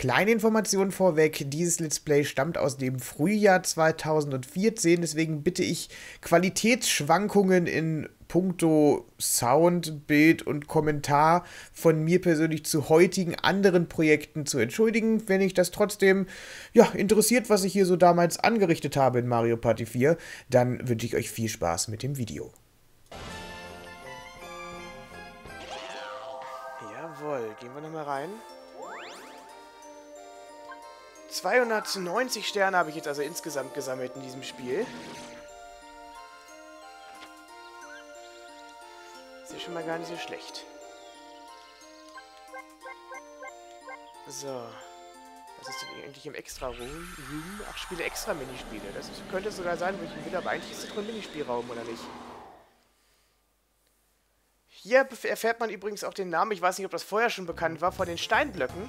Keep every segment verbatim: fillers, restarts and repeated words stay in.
Kleine Information vorweg, dieses Let's Play stammt aus dem Frühjahr zweitausendvierzehn, deswegen bitte ich Qualitätsschwankungen in puncto Sound, Bild und Kommentar von mir persönlich zu heutigen anderen Projekten zu entschuldigen. Wenn ich das trotzdem ja, interessiert, was ich hier so damals angerichtet habe in Mario Party vier, dann wünsche ich euch viel Spaß mit dem Video. Jawohl, gehen wir nochmal rein. zweihundertneunzig Sterne habe ich jetzt also insgesamt gesammelt in diesem Spiel. Ist ja schon mal gar nicht so schlecht. So. Was ist denn eigentlich im Extra-Room? Ach, Spiele Extra-Minispiele. Das ist, könnte sogar sein, wo ich will, aber eigentlich ist das doch ein Minispielraum, oder nicht? Hier erfährt man übrigens auch den Namen, ich weiß nicht, ob das vorher schon bekannt war, von den Steinblöcken.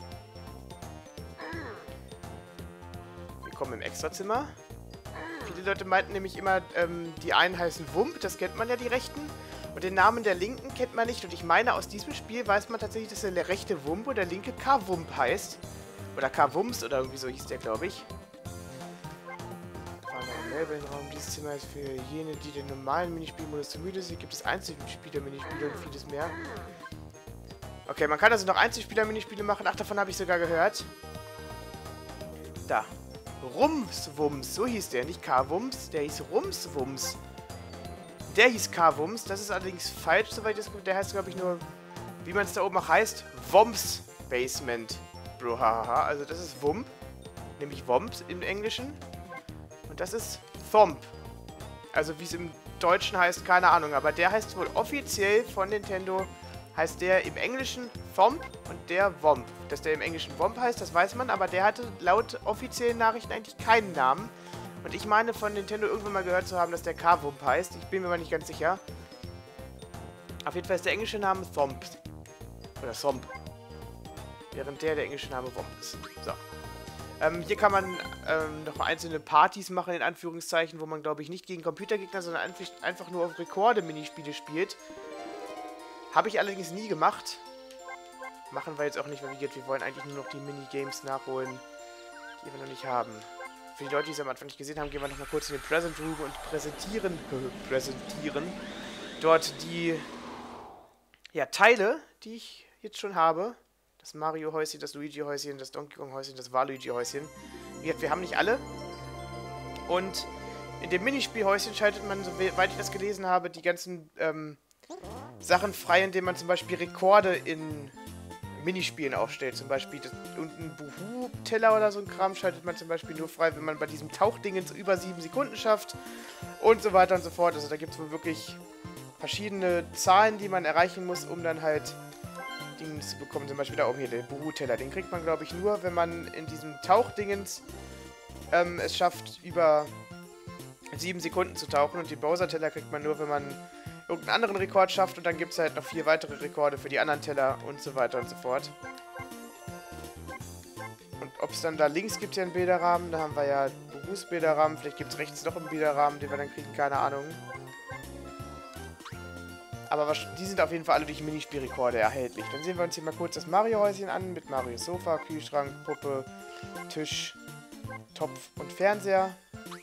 Willkommen im Extrazimmer. Viele Leute meinten nämlich immer, ähm, die einen heißen Wump, das kennt man ja, die Rechten. Und den Namen der Linken kennt man nicht. Und ich meine, aus diesem Spiel weiß man tatsächlich, dass der rechte Wump oder der linke K-Wump heißt. Oder K-Wumps oder irgendwie so hieß der, glaube ich. Raum. Dieses Zimmer ist für jene, die den normalen Minispielmodus zu müde sind. Gibt es Einzelspieler-Minispiele und vieles mehr. Okay, man kann also noch Einzelspieler-Minispiele machen. Ach, davon habe ich sogar gehört. Da. Rumswums, so hieß der, nicht K-Wumms, der hieß Rumswums. Der hieß K-Wumms, das ist allerdings falsch, soweit ich das der heißt, glaube ich, nur, wie man es da oben auch heißt, Wumps Basement. Bro, haha, also das ist Wump, nämlich Wumps im Englischen. Und das ist Thump. Also wie es im Deutschen heißt, keine Ahnung, aber der heißt wohl offiziell von Nintendo, heißt der im Englischen Thump und der Womp. Dass der im Englischen Womp heißt, das weiß man, aber der hatte laut offiziellen Nachrichten eigentlich keinen Namen. Und ich meine von Nintendo irgendwann mal gehört zu haben, dass der K-Wump heißt. Ich bin mir aber nicht ganz sicher. Auf jeden Fall ist der englische Name Thump. Oder Thump. Während der der englische Name Womp ist. So. Ähm, hier kann man ähm, noch einzelne Partys machen, in Anführungszeichen, wo man, glaube ich, nicht gegen Computergegner, sondern einfach nur auf Rekorde-Minispiele spielt. Habe ich allerdings nie gemacht. Machen wir jetzt auch nicht, weil wir, wir wollen eigentlich nur noch die Minigames nachholen, die wir noch nicht haben. Für die Leute, die es am Anfang nicht gesehen haben, gehen wir noch mal kurz in den Present Room und präsentieren, präsentieren dort die ja, Teile, die ich jetzt schon habe. Das Mario-Häuschen, das Luigi-Häuschen, das Donkey Kong-Häuschen, das Waluigi-Häuschen. Wie gesagt, wir haben nicht alle. Und in dem Minispielhäuschen schaltet man, soweit ich das gelesen habe, die ganzen ähm, Sachen frei, indem man zum Beispiel Rekorde in Minispielen aufstellt. Zum Beispiel das, unten Buhu-Teller oder so ein Kram schaltet man zum Beispiel nur frei, wenn man bei diesem Tauchdingens über sieben Sekunden schafft. Und so weiter und so fort. Also da gibt es wohl wirklich verschiedene Zahlen, die man erreichen muss, um dann halt Dinge zu bekommen. Zum Beispiel da oben hier, den Buhu-Teller. Den kriegt man, glaube ich, nur, wenn man in diesem Tauchdingens ähm, es schafft, über sieben Sekunden zu tauchen. Und den Bowser-Teller kriegt man nur, wenn man irgendeinen anderen Rekord schafft, und dann gibt es halt noch vier weitere Rekorde für die anderen Teller und so weiter und so fort. Und ob es dann da links gibt ja einen Bilderrahmen, da haben wir ja Berufsbilderrahmen, vielleicht gibt es rechts noch einen Bilderrahmen, den wir dann kriegen, keine Ahnung. Aber was, die sind auf jeden Fall alle durch Minispielrekorde erhältlich. Dann sehen wir uns hier mal kurz das Mario-Häuschen an, mit Marios Sofa, Kühlschrank, Puppe, Tisch, Topf und Fernseher.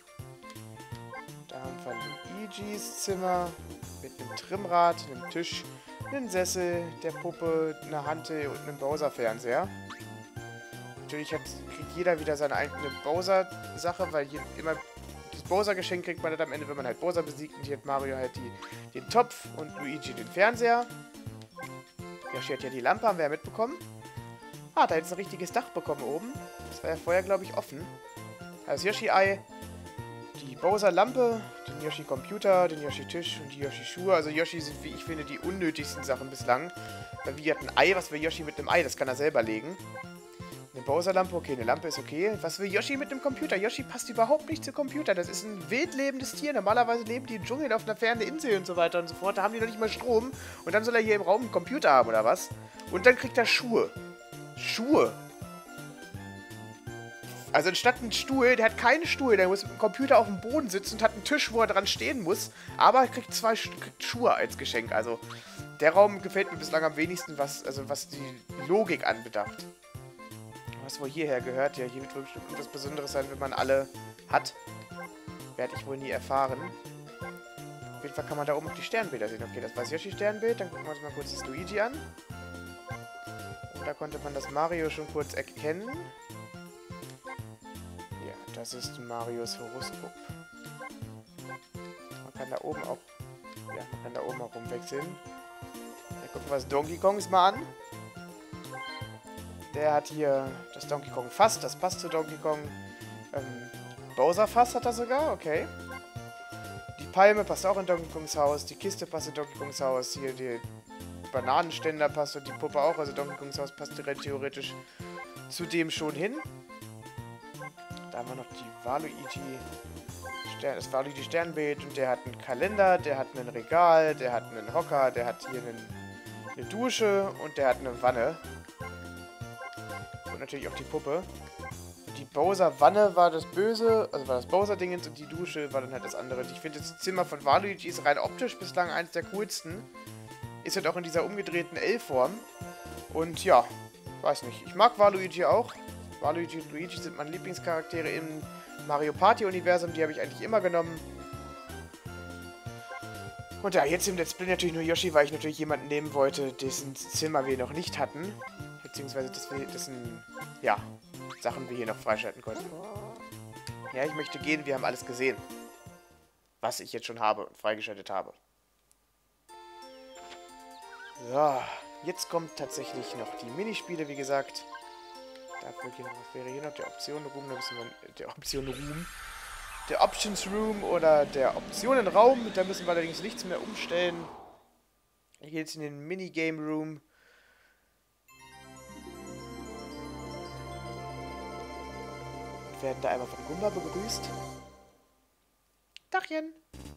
Da haben wir Luigis Zimmer mit einem Trimmrad, einem Tisch, einem Sessel, der Puppe, einer Hantel und einem Bowser-Fernseher. Natürlich hat, kriegt jeder wieder seine eigene Bowser-Sache, weil je, immer das Bowser-Geschenk kriegt man dann am Ende, wenn man halt Bowser besiegt. Und hier hat Mario halt die, den Topf und Luigi den Fernseher. Yoshi hat ja die Lampe, haben wir ja mitbekommen. Ah, da hat jetzt ein richtiges Dach bekommen oben. Das war ja vorher, glaube ich, offen. Also Yoshi-Ei, die Bowser-Lampe, den Yoshi-Computer, den Yoshi-Tisch und die Yoshi-Schuhe. Also Yoshi sind, wie ich finde, die unnötigsten Sachen bislang. Weil wie hat ein Ei, was will Yoshi mit einem Ei? Das kann er selber legen. Eine Bowser-Lampe, okay, eine Lampe ist okay. Was will Yoshi mit einem Computer? Yoshi passt überhaupt nicht zu Computer. Das ist ein wild lebendes Tier. Normalerweise leben die im Dschungel auf einer fernen Insel und so weiter und so fort. Da haben die noch nicht mal Strom. Und dann soll er hier im Raum einen Computer haben, oder was? Und dann kriegt er Schuhe. Schuhe. Also anstatt einen Stuhl, der hat keinen Stuhl, der muss mit dem Computer auf dem Boden sitzen und hat einen Tisch, wo er dran stehen muss, aber kriegt zwei kriegt Schuhe als Geschenk. Also der Raum gefällt mir bislang am wenigsten, was, also was die Logik anbedacht. Was wohl hierher gehört. Ja, hier wird wohl bestimmt etwas Besonderes sein, wenn man alle hat. Werde ich wohl nie erfahren. Auf jeden Fall kann man da oben auch die Sternbilder sehen. Okay, das war das Yoshi-Sternbild. Dann gucken wir uns mal kurz das Luigi an. Und da konnte man das Mario schon kurz erkennen. Ja, das ist Marios Horoskop. Man kann da oben auch... Ja, man kann da oben auch rumwechseln. Dann gucken wir das Donkey Kongs mal an. Der hat hier das Donkey Kong Fass. Das passt zu Donkey Kong. Ähm, Bowser Fass hat er sogar. Okay. Die Palme passt auch in Donkey Kongs Haus. Die Kiste passt in Donkey Kongs Haus. Hier die Bananenständer passt und die Puppe auch. Also Donkey Kongs Haus passt theoretisch zu dem schon hin. Da haben wir noch die Waluigi Stern, das Waluigi Sternbild. Und der hat einen Kalender, der hat ein Regal, der hat einen Hocker, der hat hier einen, eine Dusche und der hat eine Wanne. Und natürlich auch die Puppe. Die Bowser-Wanne war das Böse, also war das Bowser-Dingens und die Dusche war dann halt das andere. Ich finde, das Zimmer von Waluigi ist rein optisch bislang eins der coolsten. Ist halt auch in dieser umgedrehten L-Form. Und ja, weiß nicht. Ich mag Waluigi auch. Waluigi und Luigi sind meine Lieblingscharaktere im Mario Party-Universum. Die habe ich eigentlich immer genommen. Und ja, jetzt im Let's Play natürlich nur Yoshi, weil ich natürlich jemanden nehmen wollte, dessen Zimmer wir noch nicht hatten. Beziehungsweise, dass wir, dessen, ja, Sachen wir hier noch freischalten konnten. Ja, ich möchte gehen, wir haben alles gesehen. Was ich jetzt schon habe und freigeschaltet habe. So, jetzt kommt tatsächlich noch die Minispiele, wie gesagt. Dafür gehen, was wäre hier noch? Der Option Room, da müssen wir, der Option Room. Der Options Room oder der Optionenraum. Da müssen wir allerdings nichts mehr umstellen. Hier geht es in den Minigame Room. Werden da einmal von Goomba begrüßt. Dachchen!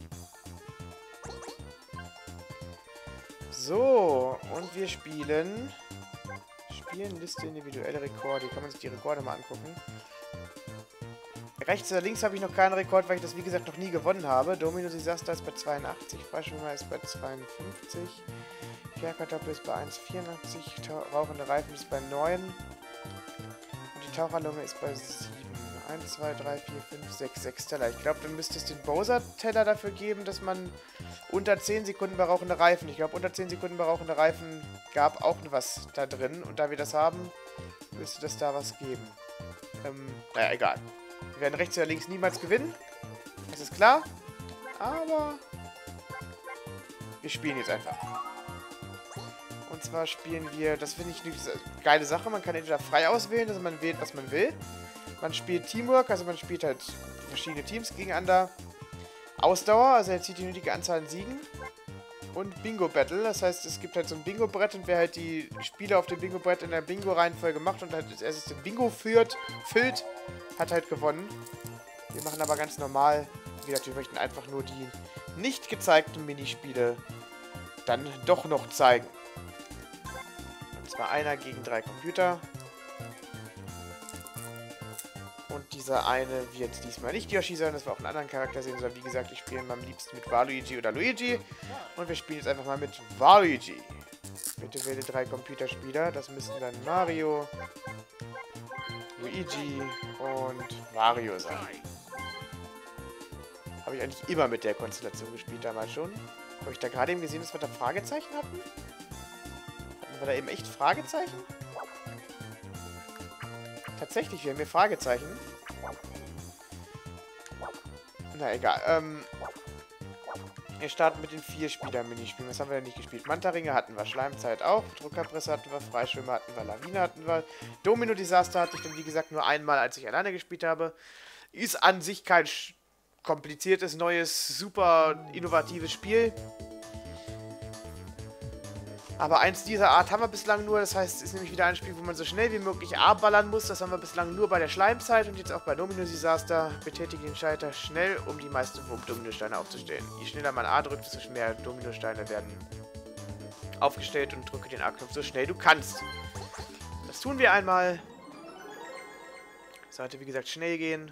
So, und wir spielen... Spielen, Liste, individuelle Rekorde. Hier kann man sich die Rekorde mal angucken. Rechts oder links habe ich noch keinen Rekord, weil ich das wie gesagt noch nie gewonnen habe. Domino Disaster ist bei zweiundachtzig, Freischwimmer ist bei zweiundfünfzig, Kerkerdoppel ist bei eins Komma vierundachtzig, Rauchende Reifen ist bei neun und die Taucherlunge ist bei sieben. eins, zwei, drei, vier, fünf, sechs, sechs Teller. Ich glaube, dann müsste es den Bowser-Teller dafür geben, dass man unter zehn Sekunden bei rauchende Reifen... Ich glaube, unter zehn Sekunden bei rauchende Reifen gab auch was da drin. Und da wir das haben, müsste das da was geben. Ähm, naja, egal. Wir werden rechts oder links niemals gewinnen. Das ist klar. Aber wir spielen jetzt einfach. Und zwar spielen wir... Das finde ich eine geile Sache. Man kann entweder frei auswählen, dass man wählt, was man will. Man spielt Teamwork, also man spielt halt verschiedene Teams gegeneinander. Ausdauer, also er zieht die nötige Anzahl an Siegen. Und Bingo-Battle, das heißt, es gibt halt so ein Bingo-Brett und wer halt die Spiele auf dem Bingo-Brett in der Bingo-Reihenfolge macht und halt als erstes den Bingo führt, füllt, hat halt gewonnen. Wir machen aber ganz normal, wie gesagt, wir möchten einfach nur die nicht gezeigten Minispiele dann doch noch zeigen. Und zwar einer gegen drei Computer. Und dieser eine wird diesmal nicht Yoshi sein, dass wir auch einen anderen Charakter sehen, sondern wie gesagt, ich spiele am liebsten mit Waluigi oder Luigi. Und wir spielen jetzt einfach mal mit Waluigi. Bitte wähle drei Computerspieler. Das müssen dann Mario, Luigi und Wario sein. Habe ich eigentlich immer mit der Konstellation gespielt damals schon. Habe ich da gerade eben gesehen, dass wir da Fragezeichen hatten? Hatten wir da eben echt Fragezeichen? Tatsächlich, wir haben hier Fragezeichen. Na egal. Ähm, wir starten mit den Vier-Spieler-Minispielen. Was haben wir denn nicht gespielt? Manta-Ringe hatten wir, Schleimzeit auch, Druckerpresse hatten wir, Freischwimmer hatten wir, Lawine hatten wir. Domino-Desaster hatte ich dann, wie gesagt, nur einmal, als ich alleine gespielt habe. Ist an sich kein kompliziertes, neues, super innovatives Spiel. Aber eins dieser Art haben wir bislang nur, das heißt, es ist nämlich wieder ein Spiel, wo man so schnell wie möglich A ballern muss. Das haben wir bislang nur bei der Schleimzeit und jetzt auch bei Domino Disaster. Betätige den Schalter schnell, um die meisten Dominosteine aufzustellen. Je schneller man A drückt, desto mehr Dominosteine werden aufgestellt und drücke den A-Knopf so schnell du kannst. Das tun wir einmal. Sollte, wie gesagt, schnell gehen.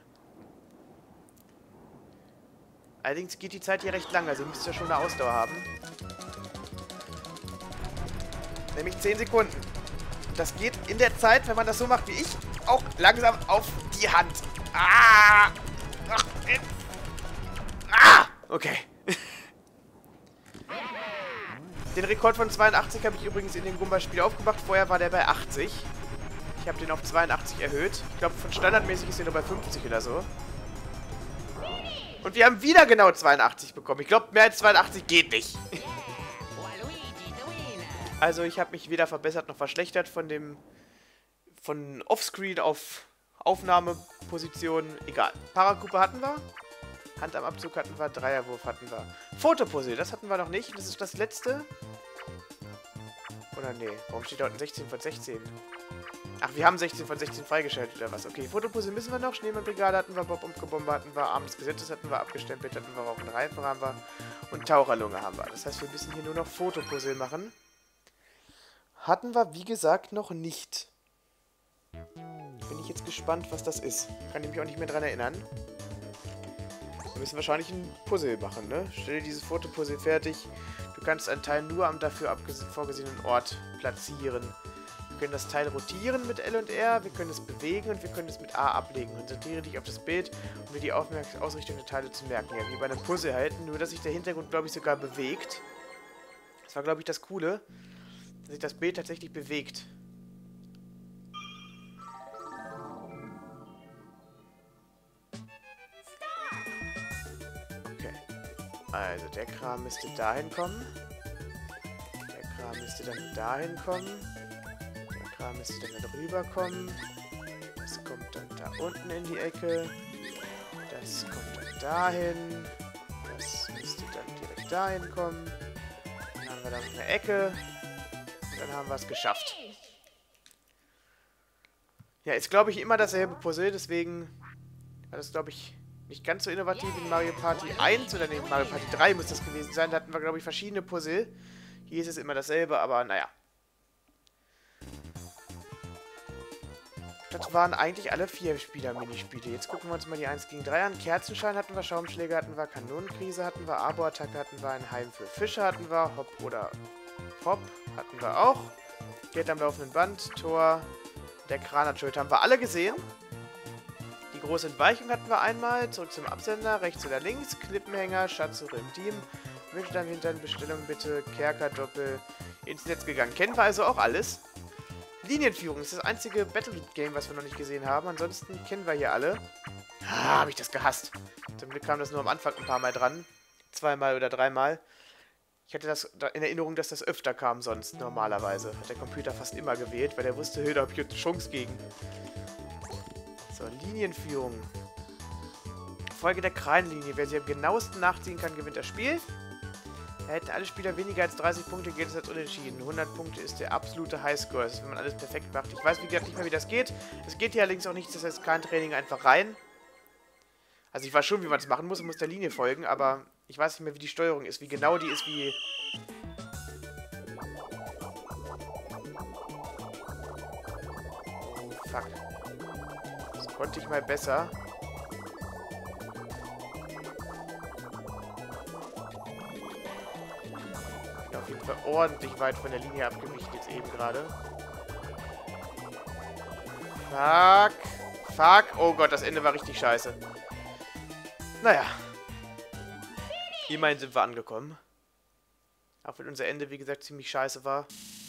Allerdings geht die Zeit hier recht lang, also müsst ihr schon eine Ausdauer haben. Nämlich zehn Sekunden. Und das geht in der Zeit, wenn man das so macht wie ich, auch langsam auf die Hand. Ah! Ah! Okay. Den Rekord von zweiundachtzig habe ich übrigens in dem Gumba-Spiel aufgemacht. Vorher war der bei achtzig. Ich habe den auf zweiundachtzig erhöht. Ich glaube, von standardmäßig ist der nur bei fünfzig oder so. Und wir haben wieder genau zweiundachtzig bekommen. Ich glaube, mehr als zweiundachtzig geht nicht. Also ich habe mich weder verbessert noch verschlechtert von dem... von Offscreen auf Aufnahmeposition. Egal. Parakupe hatten wir. Hand am Abzug hatten wir. Dreierwurf hatten wir. Fotopuzzle, das hatten wir noch nicht. Das ist das letzte. Oder nee, warum steht da unten sechzehn von sechzehn? Ach, wir haben sechzehn von sechzehn freigeschaltet oder was? Okay, Fotopuzzle müssen wir noch. Schneemannbrigade hatten wir. Bob-Umke-Bombe hatten wir. Arm des Gesetzes hatten wir. Abgestempelt hatten wir. Rauch und Reifen haben wir. Und Taucherlunge haben wir. Das heißt, wir müssen hier nur noch Fotopuzzle machen. Hatten wir, wie gesagt, noch nicht. Bin ich jetzt gespannt, was das ist. Kann ich mich auch nicht mehr dran erinnern. Wir müssen wahrscheinlich ein Puzzle machen, ne? Stell dir dieses Fotopuzzle fertig. Du kannst ein Teil nur am dafür vorgesehenen Ort platzieren. Wir können das Teil rotieren mit L und R, wir können es bewegen und wir können es mit A ablegen. Konzentriere dich auf das Bild, um dir die Aufmerk- Ausrichtung der Teile zu merken. Ja, wie bei einem Puzzle halt, nur dass sich der Hintergrund, glaube ich, sogar bewegt. Das war, glaube ich, das Coole, dass sich das Bild tatsächlich bewegt. Also, der Kram müsste dahin kommen. Der Kram müsste dann dahin kommen. Der Kram müsste dann darüber kommen. Das kommt dann da unten in die Ecke. Das kommt dann dahin. Das müsste dann direkt dahin kommen. Dann haben wir da noch eine Ecke. Und dann haben wir es geschafft. Ja, ist, glaube ich, immer dasselbe Puzzle. Deswegen war das, glaube ich... nicht ganz so innovativ wie Mario Party eins oder nee, Mario Party drei muss das gewesen sein. Da hatten wir, glaube ich, verschiedene Puzzle. Hier ist es immer dasselbe, aber naja. Das waren eigentlich alle vier Spieler-Minispiele. Jetzt gucken wir uns mal die eins gegen drei an. Kerzenschein hatten wir, Schaumschläger hatten wir, Kanonenkrise hatten wir, Abo-Attacke hatten wir, ein Heim für Fische hatten wir, Hopp oder Hop hatten wir auch. Geld am laufenden Band, Tor, der Kran hat Schuld, haben wir alle gesehen. Die große Entweichung hatten wir einmal. Zurück zum Absender. Rechts oder links. Klippenhänger. Schatzsuche im Team. Wünsche dann hinter Bestellung bitte. Kerker, Doppel. Ins Netz gegangen. Kennen wir also auch alles. Linienführung ist das einzige Battle-Game, was wir noch nicht gesehen haben. Ansonsten kennen wir hier alle. Ah, habe ich das gehasst. Zum Glück kam das nur am Anfang ein paar Mal dran. Zweimal oder dreimal. Ich hatte das in Erinnerung, dass das öfter kam sonst normalerweise. Hat der Computer fast immer gewählt, weil er wusste, hey, da habe ich jetzt eine Chance gegen. So, Linienführung. Folge der Krallenlinie. Wer sie am genauesten nachziehen kann, gewinnt das Spiel. Hätten alle Spieler weniger als dreißig Punkte, geht es als unentschieden. hundert Punkte ist der absolute Highscore. Das ist, wenn man alles perfekt macht. Ich weiß, wie gesagt, nicht mehr, wie das geht. Es geht hier allerdings auch nicht, das heißt kein Training einfach rein. Also ich weiß schon, wie man es machen muss. Man muss der Linie folgen, aber ich weiß nicht mehr, wie die Steuerung ist. Wie genau die ist, wie... Oh, fuck. Das konnte ich mal besser. Ich bin auf jeden Fall ordentlich weit von der Linie abgewichen jetzt eben gerade. Fuck. Fuck. Oh Gott, das Ende war richtig scheiße. Naja. Immerhin sind wir angekommen. Auch wenn unser Ende, wie gesagt, ziemlich scheiße war.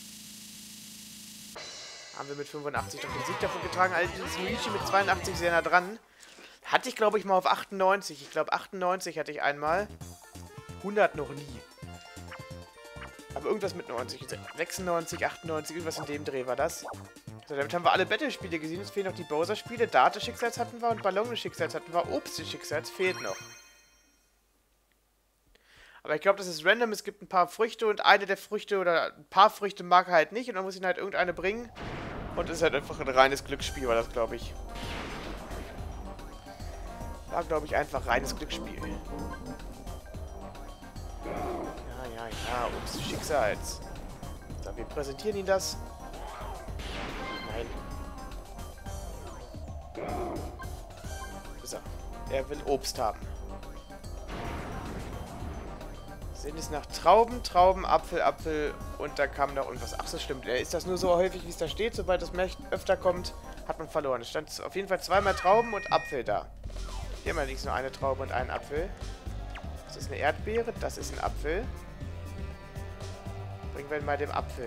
Haben wir mit fünfundachtzig doch den Sieg davon getragen. Allerdings Luigi mit zweiundachtzig sehr nah dran. Hatte ich, glaube ich, mal auf achtundneunzig. Ich glaube, achtundneunzig hatte ich einmal. hundert noch nie. Aber irgendwas mit neunzig. sechsundneunzig, achtundneunzig, irgendwas in dem Dreh war das. So, damit haben wir alle Battle-Spiele gesehen. Es fehlen noch die Bowser-Spiele. Date-Schicksals hatten wir und Ballon-Schicksals hatten wir. Obst-Schicksals fehlt noch. Aber ich glaube, das ist random. Es gibt ein paar Früchte und eine der Früchte oder ein paar Früchte mag er halt nicht. Und dann muss ihn halt irgendeine bringen. Und es ist halt einfach ein reines Glücksspiel, war das, glaube ich. War, glaube ich, einfach reines Glücksspiel. Ja, ja, ja. Obst Schicksals. So, wir präsentieren ihn das. Nein. So. Er will Obst haben. Sind es nach Trauben, Trauben, Apfel, Apfel und da kam noch irgendwas. Ach, so stimmt. Ist das nur so häufig, wie es da steht? Sobald es öfter kommt, hat man verloren. Es stand auf jeden Fall zweimal Trauben und Apfel da. Hier haben wir allerdings nur eine Traube und einen Apfel. Das ist eine Erdbeere, das ist ein Apfel. Bringen wir mal den Apfel.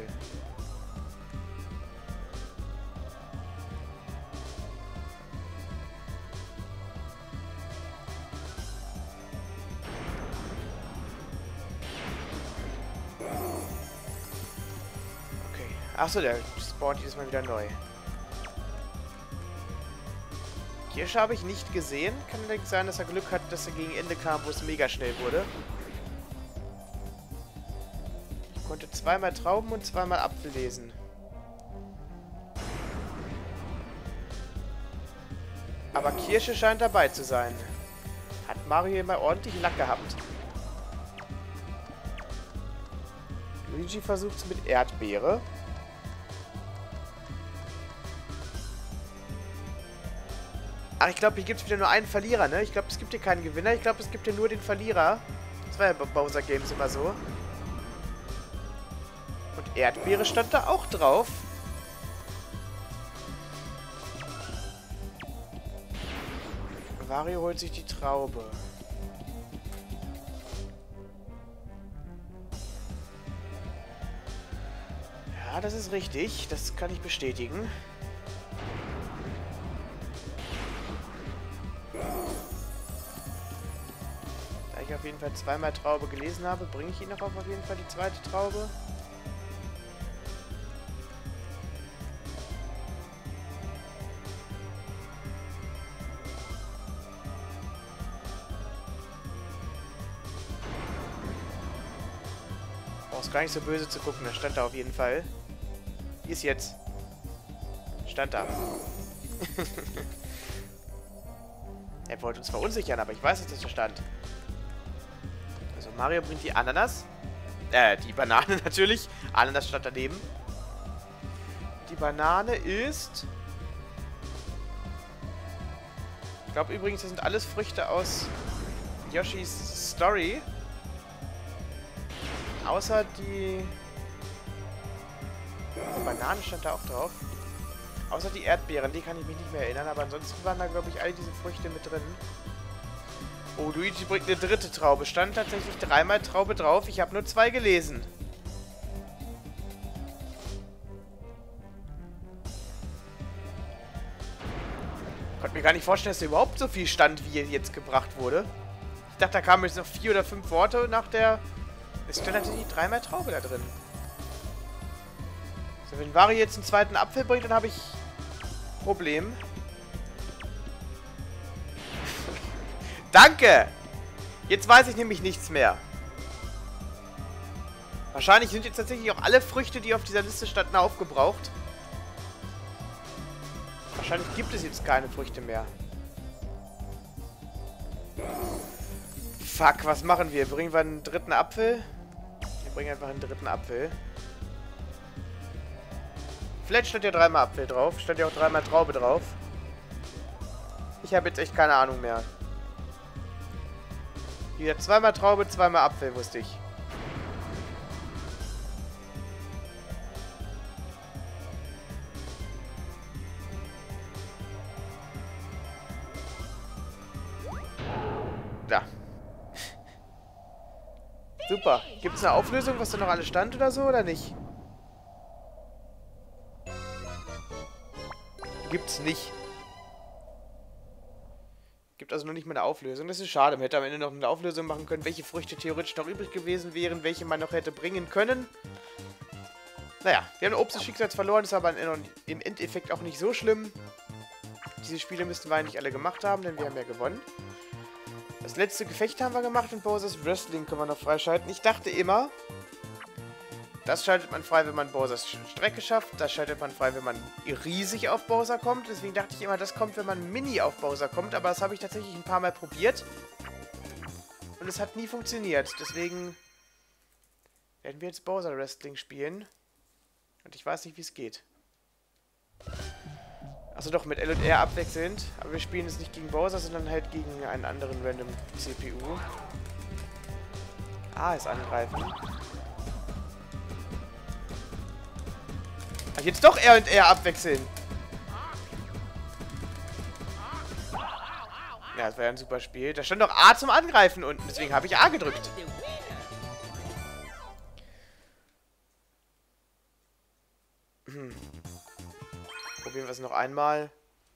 Achso, der spawnt jedes Mal wieder neu. Kirsche habe ich nicht gesehen. Kann allerdings sein, dass er Glück hat, dass er gegen Ende kam, wo es mega schnell wurde. Ich konnte zweimal Trauben und zweimal Apfel lesen. Aber Kirsche scheint dabei zu sein. Hat Mario immer ordentlich Lack gehabt. Luigi versucht es mit Erdbeere. Ach, ich glaube, hier gibt es wieder nur einen Verlierer, ne? Ich glaube, es gibt hier keinen Gewinner. Ich glaube, es gibt hier nur den Verlierer. Das war ja bei Bowser Games immer so. Und Erdbeere stand da auch drauf. Wario holt sich die Traube. Ja, das ist richtig. Das kann ich bestätigen. Da ich auf jeden Fall zweimal Traube gelesen habe, bringe ich ihn noch auf, auf jeden Fall die zweite Traube. Brauchst gar nicht so böse zu gucken, das stand da auf jeden Fall. Wie ist jetzt? Stand da. Er wollte uns verunsichern, aber ich weiß nicht, dass da stand. Also Mario bringt die Ananas. Äh, die Banane natürlich. Ananas stand daneben. Die Banane ist... Ich glaube übrigens, das sind alles Früchte aus Yoshis Story. Außer die... Die Banane stand da auch drauf. Außer die Erdbeeren, die kann ich mich nicht mehr erinnern. Aber ansonsten waren da, glaube ich, all diese Früchte mit drin. Oh, Luigi bringt eine dritte Traube. Stand tatsächlich dreimal Traube drauf. Ich habe nur zwei gelesen. Ich konnte mir gar nicht vorstellen, dass da überhaupt so viel stand, wie jetzt gebracht wurde. Ich dachte, da kamen jetzt noch vier oder fünf Worte nach der... Es stand tatsächlich dreimal Traube da drin. So, wenn Wario jetzt einen zweiten Apfel bringt, dann habe ich... Problem. Danke! Jetzt weiß ich nämlich nichts mehr. Wahrscheinlich sind jetzt tatsächlich auch alle Früchte, die auf dieser Liste standen, aufgebraucht. Wahrscheinlich gibt es jetzt keine Früchte mehr. Fuck, was machen wir? Bringen wir einen dritten Apfel? Wir bringen einfach einen dritten Apfel. Vielleicht stand ja dreimal Apfel drauf. Stand ja auch dreimal Traube drauf. Ich habe jetzt echt keine Ahnung mehr. Hier zweimal Traube, zweimal Apfel, wusste ich. Da. Super. Gibt es eine Auflösung, was da noch alles stand oder so, oder nicht? Gibt's nicht. Gibt also noch nicht mal eine Auflösung. Das ist schade. Man hätte am Ende noch eine Auflösung machen können, welche Früchte theoretisch noch übrig gewesen wären, welche man noch hätte bringen können. Naja, wir haben Obst des Schicksals verloren, ist aber im Endeffekt auch nicht so schlimm. Diese Spiele müssten wir eigentlich alle gemacht haben, denn wir haben ja gewonnen. Das letzte Gefecht haben wir gemacht und Bowser's Wrestling können wir noch freischalten. Ich dachte immer, das schaltet man frei, wenn man Bowsers Strecke schafft. Das schaltet man frei, wenn man riesig auf Bowser kommt. Deswegen dachte ich immer, das kommt, wenn man mini auf Bowser kommt. Aber das habe ich tatsächlich ein paar Mal probiert. Und es hat nie funktioniert. Deswegen werden wir jetzt Bowser Wrestling spielen. Und ich weiß nicht, wie es geht. Achso doch, mit L und R abwechselnd. Aber wir spielen es nicht gegen Bowser, sondern halt gegen einen anderen random C P U. A ist angreifen. Ach, jetzt doch R und R abwechseln. Ja, das war ja ein super Spiel. Da stand doch A zum Angreifen unten, deswegen habe ich A gedrückt. Hm. Probieren wir es noch einmal.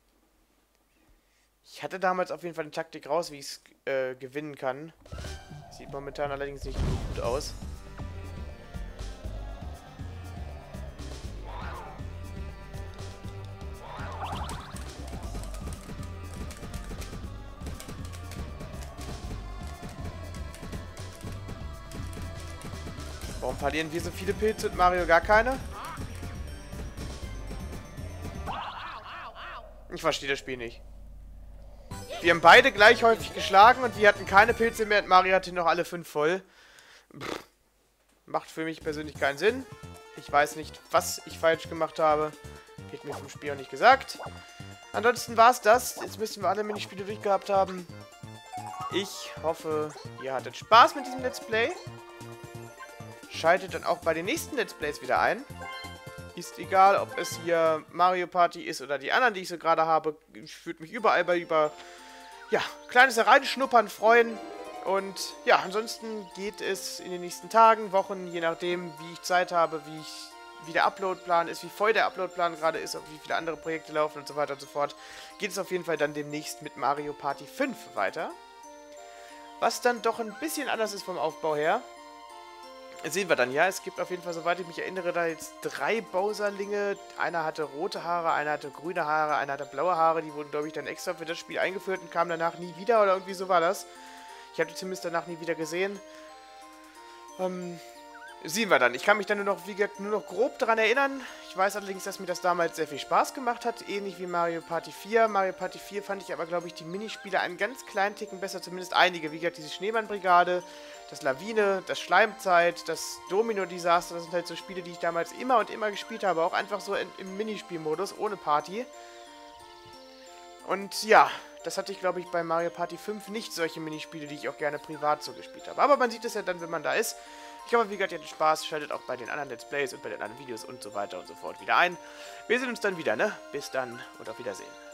Ich hatte damals auf jeden Fall eine Taktik raus, wie ich es äh, gewinnen kann. Sieht momentan allerdings nicht gut aus. Warum verlieren wir so viele Pilze und Mario gar keine? Ich verstehe das Spiel nicht. Wir haben beide gleich häufig geschlagen und wir hatten keine Pilze mehr und Mario hatte noch alle fünf voll. Pff, macht für mich persönlich keinen Sinn. Ich weiß nicht, was ich falsch gemacht habe. Wird mir vom Spiel auch nicht gesagt. Ansonsten war es das. Jetzt müssten wir alle Minispiele durchgehabt haben. Ich hoffe, ihr hattet Spaß mit diesem Let's Play. Schaltet dann auch bei den nächsten Let's Plays wieder ein. Ist egal, ob es hier Mario Party ist oder die anderen, die ich so gerade habe. Ich würde mich überall bei über, ja, kleines Hereinschnuppern freuen. Und ja, ansonsten geht es in den nächsten Tagen, Wochen, je nachdem, wie ich Zeit habe, wie ich, wie der Uploadplan ist, wie voll der Uploadplan gerade ist, ob wie viele andere Projekte laufen und so weiter und so fort, geht es auf jeden Fall dann demnächst mit Mario Party fünf weiter. Was dann doch ein bisschen anders ist vom Aufbau her. Sehen wir dann, ja. Es gibt auf jeden Fall, soweit ich mich erinnere, da jetzt drei Bowserlinge. Einer hatte rote Haare, einer hatte grüne Haare, einer hatte blaue Haare. Die wurden, glaube ich, dann extra für das Spiel eingeführt und kamen danach nie wieder oder irgendwie so war das. Ich habe die zumindest danach nie wieder gesehen. Ähm, sehen wir dann. Ich kann mich dann nur noch, wie gesagt, nur noch grob daran erinnern. Ich weiß allerdings, dass mir das damals sehr viel Spaß gemacht hat. Ähnlich wie Mario Party vier. Mario Party vier fand ich aber, glaube ich, die Minispiele einen ganz kleinen Ticken besser. Zumindest einige. Wie gesagt, diese Schneemannbrigade, das Lawine, das Schleimzeit, das Domino-Desaster. Das sind halt so Spiele, die ich damals immer und immer gespielt habe. Auch einfach so in, im Minispielmodus, ohne Party. Und ja, das hatte ich, glaube ich, bei Mario Party fünf nicht, solche Minispiele, die ich auch gerne privat so gespielt habe. Aber man sieht es ja dann, wenn man da ist. Ich hoffe, wie gesagt, ihr hattet Spaß. Schaltet auch bei den anderen Let's Plays und bei den anderen Videos und so weiter und so fort wieder ein. Wir sehen uns dann wieder, ne? Bis dann und auf Wiedersehen.